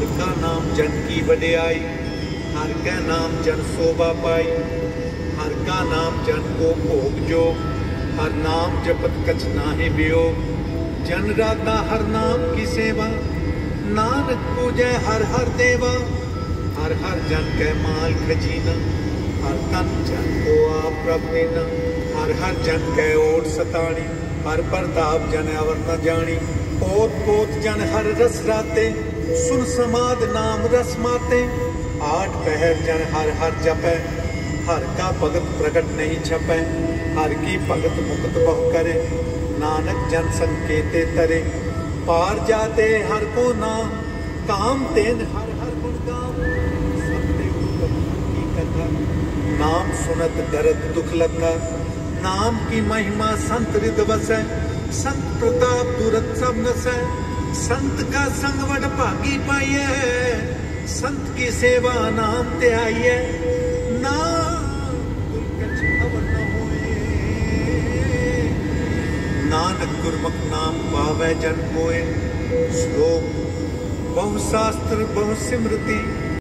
हर का नाम जन की वडियाई, हर का नाम जन शोभा पाई। हर का नाम जन को भोग जो, हर नाम जपत कछ नाहि वियोग। जन राता हर नाम की सेवा, नानक पूजै हर हर देवा। हर हर जन कै माल खजीना, हर तन जन को आप प्रभ दीना। हर हर जन कै ओट सताणी, हर प्रताप जन अवर न जानी। पोत पोत जन हर रस राते, सुन समाद नाम रस माते। आठ पहर जन हर हर जपै, हर का भगत प्रगट नहीं छपै। हर की भगत मुक्त बहु करे, नानक जन संकेते तरे। पार जाते हर को नाम, काम तेन हर हर गुण गाम। सबते उत्तम की कथा, नाम सुनत दर्द दुख लथा। नाम की महिमा संत हृदय बसै, संत प्रताप तुरत सब नसै। संत का संग वड भागी पाइए, संत की सेवा नाम ते आइए। नाम गुर कछ अवर न होए, नानक गुरमुख नाम पावै जन कोय। श्लोक बहु शास्त्र बहु सिमृति,